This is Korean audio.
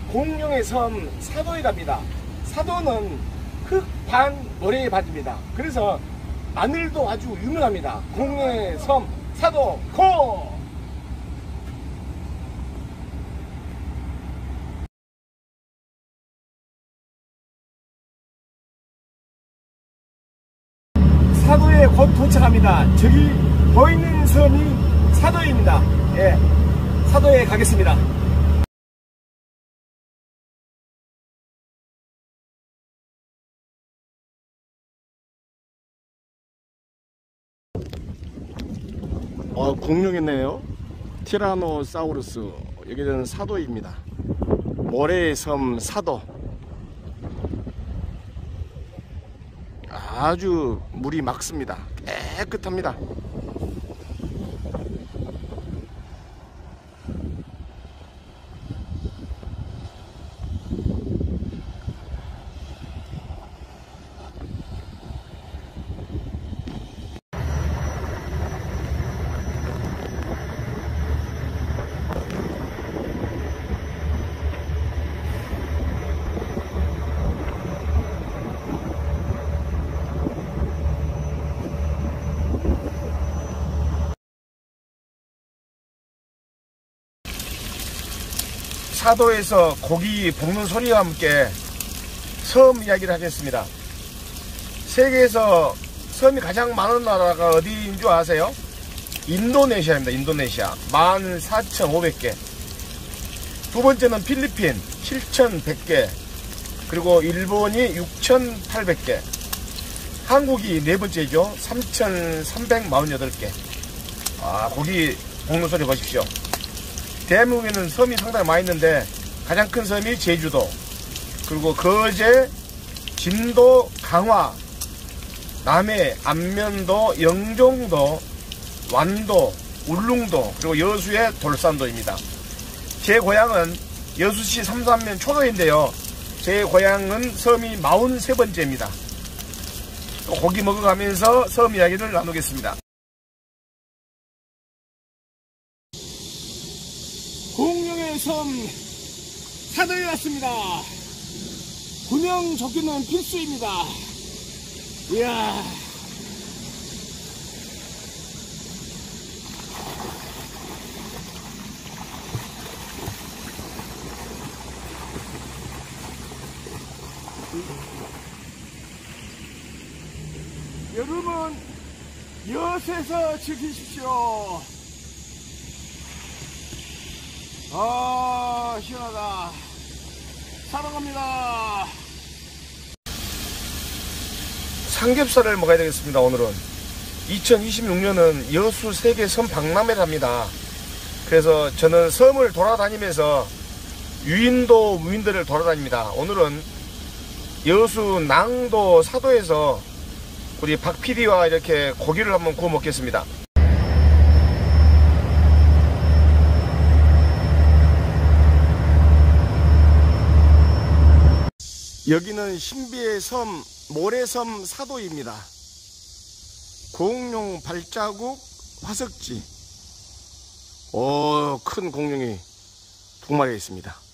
공룡의 섬 사도에 갑니다. 사도는 흑반 모래의 바다입니다. 그래서 마늘도 아주 유명합니다. 공룡의 섬 사도 고! 사도에 곧 도착합니다. 저기 보이는 섬이 사도입니다. 예, 사도에 가겠습니다. 공룡이네요. 티라노사우루스. 여기는 사도입니다. 모래의 섬 사도. 아주 물이 맑습니다. 깨끗합니다. 사도에서 고기 볶는 소리와 함께 섬 이야기를 하겠습니다. 세계에서 섬이 가장 많은 나라가 어디인 줄 아세요? 인도네시아입니다. 인도네시아 14,500개. 두 번째는 필리핀 7,100개. 그리고 일본이 6,800개. 한국이 네 번째죠. 3,348개. 고기 볶는 소리 보십시오. 대한민국에는 섬이 상당히 많이 있는데 가장 큰 섬이 제주도, 그리고 거제, 진도, 강화, 남해, 안면도, 영종도, 완도, 울릉도, 그리고 여수의 돌산도입니다. 제 고향은 여수시 삼산면 초도인데요. 제 고향은 섬이 43번째입니다. 또 고기 먹어가면서 섬 이야기를 나누겠습니다. 공룡의 섬 사도에 왔습니다. 구명조끼는 필수입니다. 이야, 여러분 엿에서 지키십시오. 시원하다. 사랑합니다. 삼겹살을 먹어야 되겠습니다. 오늘은 2026년은 여수 세계 섬 박람회를 합니다. 그래서 저는 섬을 돌아다니면서 유인도 무인도를 돌아다닙니다. 오늘은 여수 낭도 사도에서 우리 박 PD와 이렇게 고기를 한번 구워 먹겠습니다. 여기는 신비의 섬 모래섬 사도입니다. 공룡 발자국 화석지. 큰 공룡이 두 마리가 있습니다.